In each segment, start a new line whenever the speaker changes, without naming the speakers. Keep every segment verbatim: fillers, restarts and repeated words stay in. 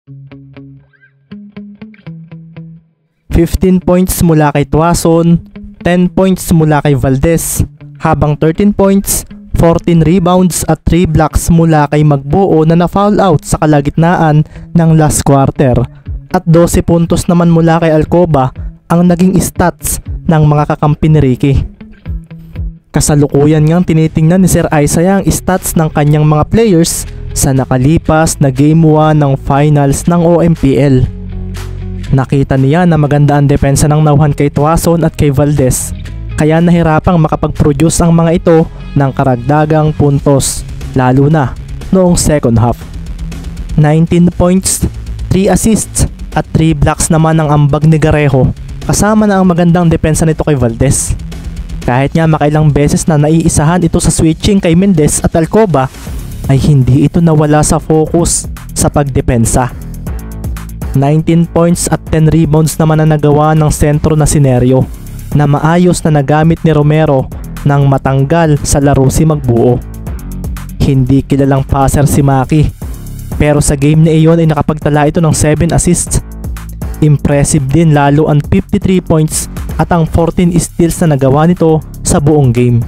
fifteen points mula kay Tuason, ten points mula kay Valdez, habang thirteen points, fourteen rebounds at three blocks mula kay Magbuo na na-foul out sa kalagitnaan ng last quarter, at twelve puntos naman mula kay Alcoba ang naging stats ng mga kakampi ni Ricky. Kasalukuyan ngang tinitingnan ni Sir Isaiah ang stats ng kanyang mga players sa nakalipas na game one ng finals ng O M P L. Nakita niya na maganda ang depensa ng nauhan kay Tuason at kay Valdez, kaya nahirapang makapag-produce ang mga ito ng karagdagang puntos, lalo na noong second half. nineteen points, three assists at three blocks naman ang ambag ni Garejo, kasama na ang magandang depensa nito kay Valdez. Kahit nga makailang beses na naiisahan ito sa switching kay Mendez at Alcoba, ay hindi ito nawala sa focus sa pagdepensa. nineteen points at ten rebounds naman na nagawa ng sentro na Sinerio, na maayos na nagamit ni Romero nang matanggal sa laro si Magbuo. Hindi kilalang passer si Maki, pero sa game na iyon ay nakapagtala ito ng seven assists. Impressive din lalo ang fifty-three points at ang fourteen steals na nagawa nito sa buong game.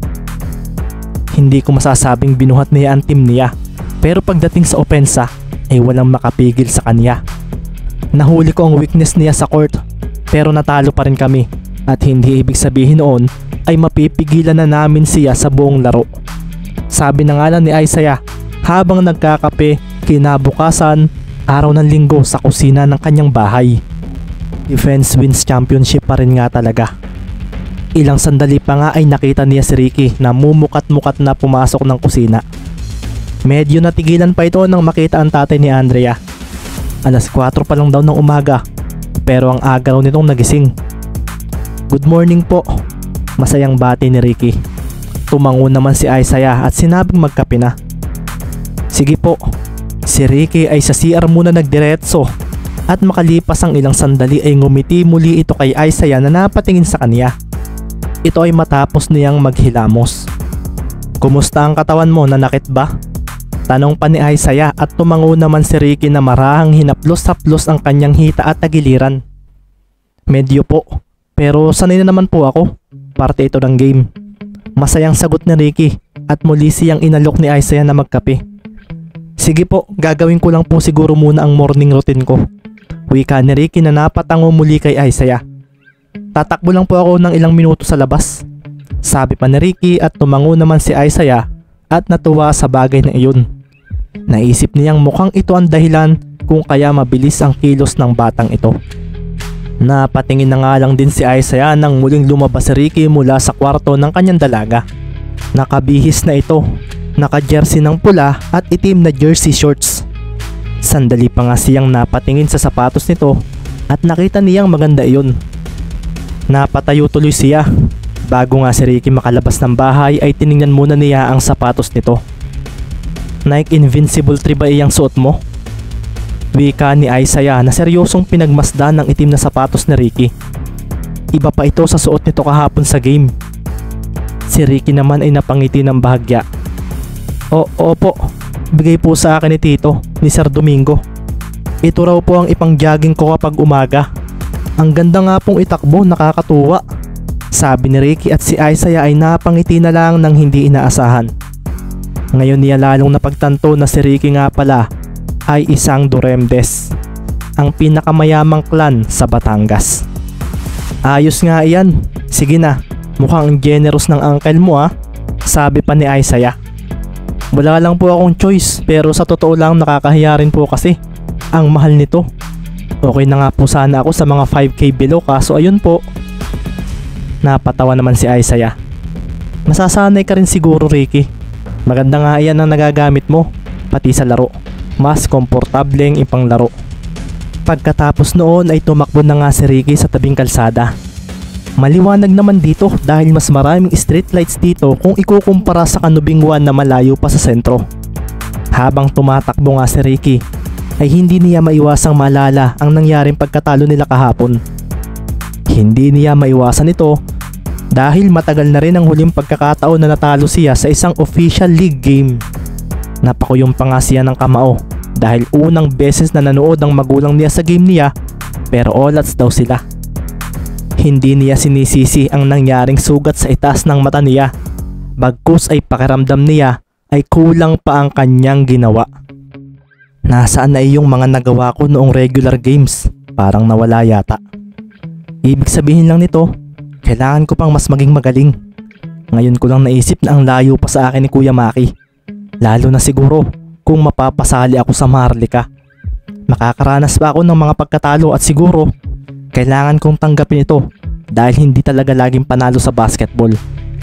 Hindi ko masasabing binuhat niya ang team niya, pero pagdating sa opensa ay walang makapigil sa kanya. Nahuli ko ang weakness niya sa court, pero natalo pa rin kami, at hindi ibig sabihin noon ay mapipigilan na namin siya sa buong laro. Sabi na nga lang ni Isaiah habang nagkakape kinabukasan araw ng linggo sa kusina ng kanyang bahay. Defense wins championship pa rin nga talaga. Ilang sandali pa nga ay nakita niya si Ricky na mumukat-mukat na pumasok ng kusina. Medyo natigilan pa ito nang makita ang tatay ni Andrea. Alas kwatro pa lang daw ng umaga, pero ang aga raw nitong nagising. Good morning po, masayang bati ni Ricky. Tumango naman si Isaiah at sinabing magkape na. Sige po. Si Ricky ay sa C R muna nagdiretso, at makalipas ang ilang sandali ay ngumiti muli ito kay Isaiah na napatingin sa kanya. Ito ay matapos niyang maghilamos. Kumusta ang katawan mo, nanakit ba? Tanong pa ni Isaiah, at tumango naman si Ricky na marahang hinaplos-haplos ang kanyang hita at tagiliran. Medyo po, pero sanay na naman po ako. Parte ito ng game. Masayang sagot ni Ricky, at muli siyang inalok ni Isaiah na magkape. Sige po, gagawin ko lang po siguro muna ang morning routine ko. Wika ni Ricky na napatango muli kay Isaiah. Tatakbo lang po ako ng ilang minuto sa labas, sabi pa ni Ricky, at tumango naman si Isaiah at natuwa sa bagay na iyon. Naisip niyang mukhang ito ang dahilan kung kaya mabilis ang kilos ng batang ito. Napatingin na nga lang din si Isaiah nang muling lumabas si Ricky mula sa kwarto ng kanyang dalaga. Nakabihis na ito, naka-jersey ng pula at itim na jersey shorts. Sandali pa nga siyang napatingin sa sapatos nito at nakita niyang maganda iyon. Napatayo tuloy siya. Bago nga si Ricky makalabas ng bahay ay tiningnan muna niya ang sapatos nito. Nike Invincible three ba iyang suot mo? Wika ni Isaiah na seryosong pinagmasdan ng itim na sapatos ni Ricky. Iba pa ito sa suot nito kahapon sa game. Si Ricky naman ay napangiti ng bahagya. O, opo, bigay po sa akin ni Tito, ni Sir Domingo. Ito raw po ang ipang-jogging ko kapag umaga. Ang ganda nga pong itakbo, nakakatuwa, sabi ni Ricky, at si Isaiah ay napangiti na lang ng hindi inaasahan. Ngayon niya lalong napagtanto na si Ricky nga pala ay isang Duremdes, ang pinakamayamang clan sa Batangas. Ayos nga iyan, sige na, mukhang generous ng uncle mo ah, sabi pa ni Isaiah. Wala lang po akong choice, pero sa totoo lang nakakahiya rin po kasi ang mahal nito. Okay na nga po sana ako sa mga five K below, kaso ayun po. Napatawa naman si Isaiah. Masasanay ka rin siguro, Ricky. Maganda nga iyan ang nagagamit mo, pati sa laro. Mas komportableng ipanglaro. Pagkatapos noon ay tumakbo na nga si Ricky sa tabing kalsada. Maliwanag naman dito dahil mas maraming street lights dito kung ikukumpara sa Kanubing one na malayo pa sa sentro. Habang tumatakbo nga si Ricky ay hindi niya maiwasang maalala ang nangyaring pagkatalo nila kahapon. Hindi niya maiwasan ito dahil matagal na rin ang huling pagkakataon na natalo siya sa isang official league game. Napakuyong pa nga siya ng kamao dahil unang beses na nanood ang magulang niya sa game niya pero olats daw sila. Hindi niya sinisisi ang nangyaring sugat sa itaas ng mata niya, bagkus ay pakiramdam niya ay kulang pa ang kanyang ginawa. Nasaan na iyong mga nagawa ko noong regular games? Parang nawala yata. Ibig sabihin lang nito, kailangan ko pang mas maging magaling. Ngayon ko lang naisip na ang layo pa sa akin ni Kuya Maki. Lalo na siguro kung mapapasali ako sa Maharlika. Makakaranas pa ako ng mga pagkatalo at siguro kailangan kong tanggapin ito dahil hindi talaga laging panalo sa basketball.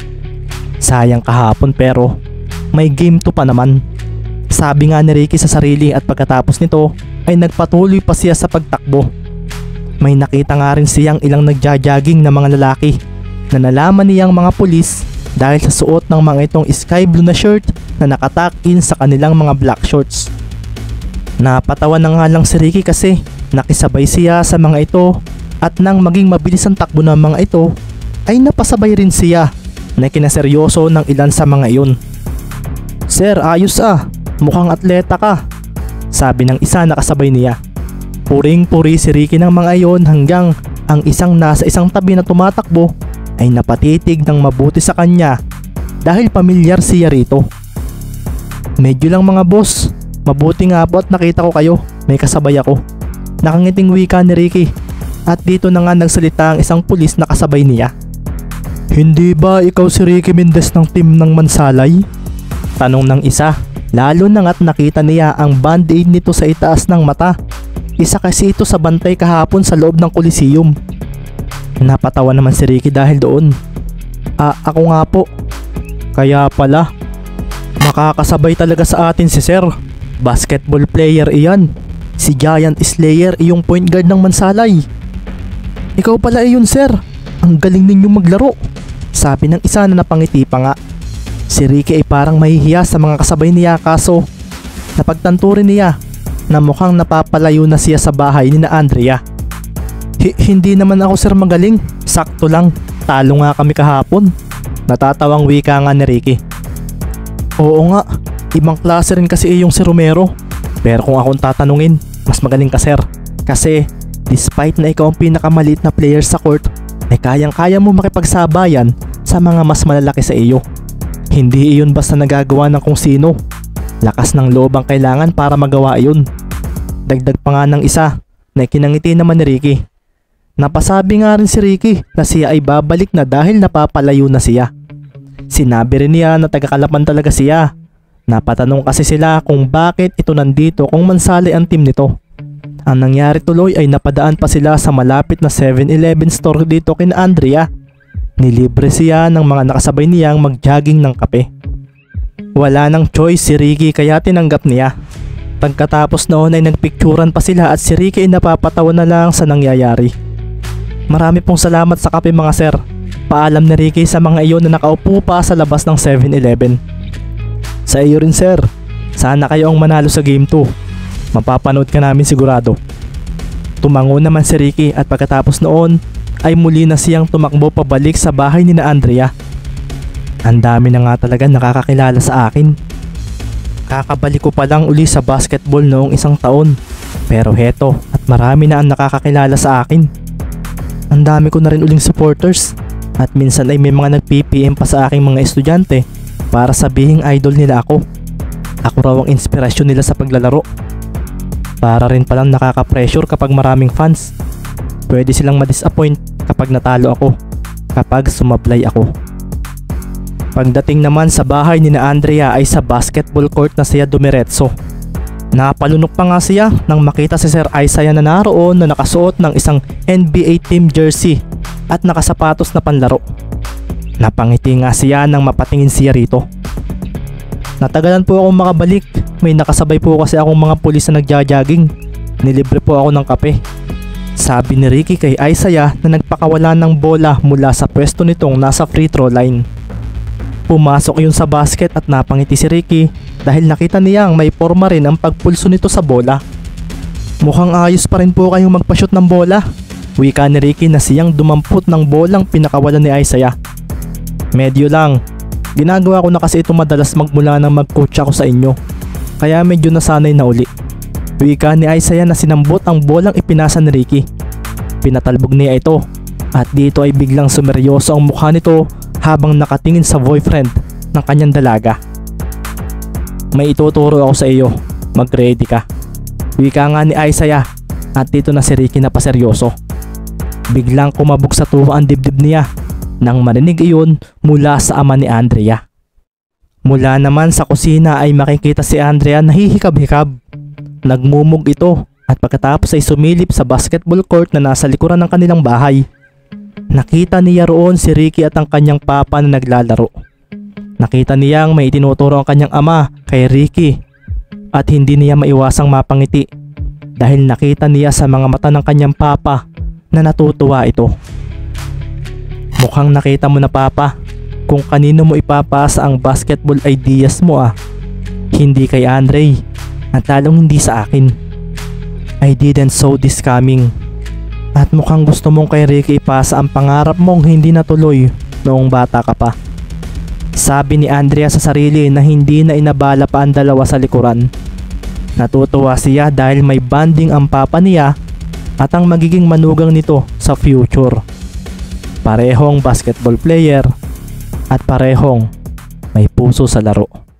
Sayang kahapon pero may game two pa naman. Sabi nga ni Ricky sa sarili at pagkatapos nito ay nagpatuloy pa siya sa pagtakbo. May nakita nga rin siyang ilang nagja-jogging na mga lalaki na nalaman niyang mga pulis dahil sa suot ng mga itong sky blue na shirt na nakatuck in sa kanilang mga black shorts. Napatawa na nga lang si Ricky kasi nakisabay siya sa mga ito at nang maging mabilis ang takbo ng mga ito ay napasabay rin siya na kinaseryoso ng ilan sa mga iyon. "Sir, ayos ah, mukhang atleta ka," sabi ng isa na kasabay niya. Puring-puri si Ricky ng mga iyon hanggang ang isang nasa isang tabi na tumatakbo ay napatitig ng mabuti sa kanya dahil pamilyar siya rito. "Medyo lang mga boss, mabuti nga po at nakita ko kayo, may kasabay ako," nakangiting wika ni Ricky at dito na nga nagsalita ang isang pulis na kasabay niya. "Hindi ba ikaw si Ricky Mendez ng team ng Mansalay?" Tanong ng isa, lalo na nga't nakita niya ang band-aid nito sa itaas ng mata. Isa kasi ito sa bantay kahapon sa loob ng Coliseum. Napatawa naman si Ricky dahil doon. "Ah, ako nga po." "Kaya pala, makakasabay talaga sa atin si Sir. Basketball player iyan. Si Giant Slayer iyong point guard ng Mansalay." "Ikaw pala iyon Sir, ang galing ninyong maglaro," sabi ng isa na napangiti pa nga. Si Ricky ay parang mahihiya sa mga kasabay niya kaso napagtanto rin niya na mukhang napapalayo na siya sa bahay ni na Andrea. "Hindi naman ako Sir magaling, sakto lang, talo nga kami kahapon," natatawang wika nga ni Ricky. "Oo nga, ibang klase rin kasi yung si Romero. Pero kung akong tatanungin, mas magaling ka Sir. Kasi despite na ikaw ang pinakamaliit na player sa court, ay kayang-kaya mo makipagsabayan sa mga mas malalaki sa iyo. Hindi iyon basta nagagawa ng kung sino. Lakas ng loob ang kailangan para magawa iyon." Dagdag pa nga ng isa na kinangiti naman ni Ricky. Napasabi nga rin si Ricky na siya ay babalik na dahil napapalayo na siya. Sinabi rin niya na taga-Kalapan talaga siya. Napatanong kasi sila kung bakit ito nandito kung Mansalay ang team nito. Ang nangyari tuloy ay napadaan pa sila sa malapit na seven eleven store dito kina Andrea. Nilibre siya ng mga nakasabay niyang mag-jogging ng kape. Wala nang choice si Ricky kaya tinanggap niya. Pagkatapos noon ay nagpicturan pa sila at si Ricky ay napapatawa na lang sa nangyayari. "Marami pong salamat sa kape mga sir," paalam ni Ricky sa mga iyon na nakaupo pa sa labas ng seven eleven. "Sa iyo rin sir, sana kayo ang manalo sa game two. Mapapanood ka namin sigurado." Tumango naman si Ricky at pagkatapos noon ay muli na siyang tumakbo pabalik sa bahay ni na Andrea. Ang dami na nga talaga nakakakilala sa akin. Kakabalik ko pa lang uli sa basketball noong isang taon. Pero heto at marami na ang nakakakilala sa akin. Ang dami ko na rin uling supporters at minsan ay may mga nag-P P M pa sa aking mga estudyante para sabihing idol nila ako. Ako raw ang inspirasyon nila sa paglalaro. Para rin palang nakaka-pressure kapag maraming fans. Pwede silang ma-disappoint kapag natalo ako, kapag sumablay ako. Pagdating naman sa bahay ni na Andrea ay sa basketball court na siya dumiretso. Napalunok pa nga siya nang makita si Sir Isaiah na naroon na nakasuot ng isang N B A team jersey at nakasapatos na panlaro. Napangiti nga siya nang mapatingin siya rito. "Natagalan po akong makabalik, may nakasabay po kasi akong mga pulis na nagja-jogging. Nilibre po ako ng kape," sabi ni Ricky kay Isaiah na nagpakawala ng bola mula sa pwesto nitong nasa free throw line. Pumasok yun sa basket at napangiti si Ricky dahil nakita niyang may forma rin ang pagpulso nito sa bola. "Mukhang ayos pa rin po kayong magpa-shoot ng bola," wika ni Ricky na siyang dumampot ng bolang pinakawalan ni Isaiah. "Medyo lang, ginagawa ko na kasi ito madalas magmula nang mag-coach ako sa inyo, kaya medyo nasanay na uli," Wika ni Isaiah na sinambot ang bolang ipinasa ni Ricky. Pinatalbog niya ito at dito ay biglang sumeryoso ang mukha nito habang nakatingin sa boyfriend ng kanyang dalaga. May ituturo ako sa iyo, mag-ready ka. Wika nga ni Isaiah at dito na si Ricky na paseryoso. Biglang kumabog sa tuwa ang dibdib niya nang marinig iyon mula sa ama ni Andrea. Mula naman sa kusina ay makikita si Andrea na hihikab-hikab. Nagmumug ito at pagkatapos ay sumilip sa basketball court na nasa likuran ng kanilang bahay. Nakita niya roon si Ricky at ang kanyang papa na naglalaro. Nakita niyang may itinuturo ang kanyang ama kay Ricky at hindi niya maiwasang mapangiti dahil nakita niya sa mga mata ng kanyang papa na natutuwa ito. Mukhang nakita mo na, papa, kung kanino mo ipapasa ang basketball ideas mo ah. Hindi kay Andre at lalong hindi sa akin. I didn't saw this coming. At mukhang gusto mong kay Ricky ipasa ang pangarap mong hindi natuloy noong bata ka pa. Sabi ni Andrea sa sarili na hindi na inabala pa ang dalawa sa likuran. Natutuwa siya dahil may bonding ang papa niya at ang magiging manugang nito sa future. Parehong basketball player at parehong may puso sa laro.